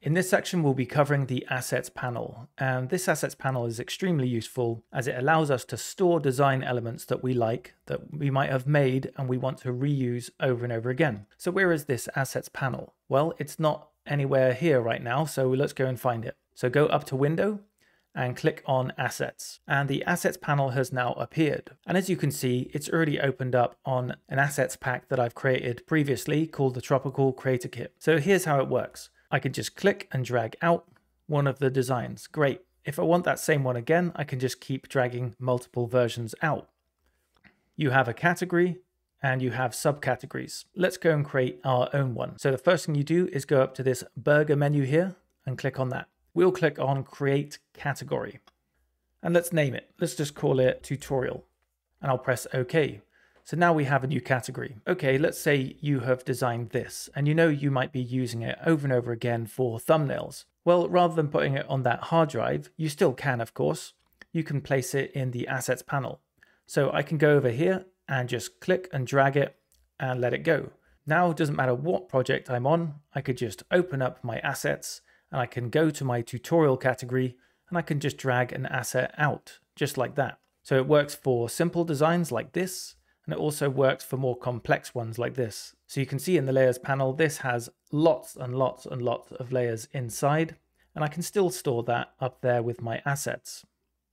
In this section, we'll be covering the Assets panel, and this Assets panel is extremely useful as it allows us to store design elements that we like, that we might have made and we want to reuse over and over again. So where is this Assets panel? Well, it's not anywhere here right now, so let's go and find it. So go up to Window and click on Assets, and the Assets panel has now appeared. And as you can see, it's already opened up on an assets pack that I've created previously called the Tropical Creator Kit. So here's how it works. I can just click and drag out one of the designs. Great. If I want that same one again, I can just keep dragging multiple versions out. You have a category and you have subcategories. Let's go and create our own one. So the first thing you do is go up to this burger menu here and click on that. We'll click on Create Category. And let's name it. Let's just call it Tutorial. And I'll press OK. So now we have a new category. Okay, let's say you have designed this, and you know you might be using it over and over again for thumbnails. Well, rather than putting it on that hard drive, you still can, of course. You can place it in the Assets panel. So I can go over here and just click and drag it and let it go. Now it doesn't matter what project I'm on, I could just open up my assets and I can go to my tutorial category and I can just drag an asset out, just like that. So it works for simple designs like this, and it also works for more complex ones like this. So you can see in the layers panel, this has lots and lots and lots of layers inside, and I can still store that up there with my assets.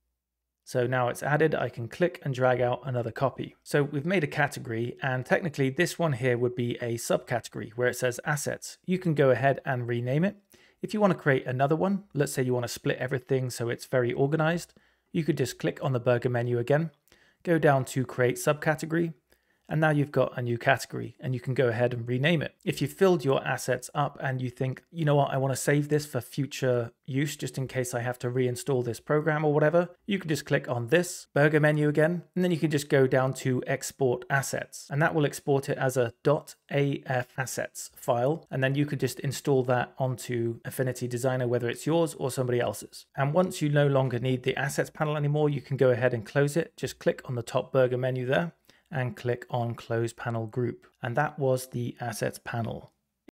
So now it's added, I can click and drag out another copy. So we've made a category, and technically this one here would be a subcategory where it says assets. You can go ahead and rename it. If you want to create another one, let's say you want to split everything so it's very organized, you could just click on the burger menu again, go down to Create Subcategory, and now you've got a new category and you can go ahead and rename it. If you filled your assets up and you think, you know what, I want to save this for future use just in case I have to reinstall this program or whatever, you can just click on this burger menu again, and then you can just go down to Export Assets, and that will export it as a .af assets file, and then you could just install that onto Affinity Designer, whether it's yours or somebody else's. And once you no longer need the Assets panel anymore, you can go ahead and close it. Just click on the top burger menu there and click on Close Panel Group. And that was the Assets panel.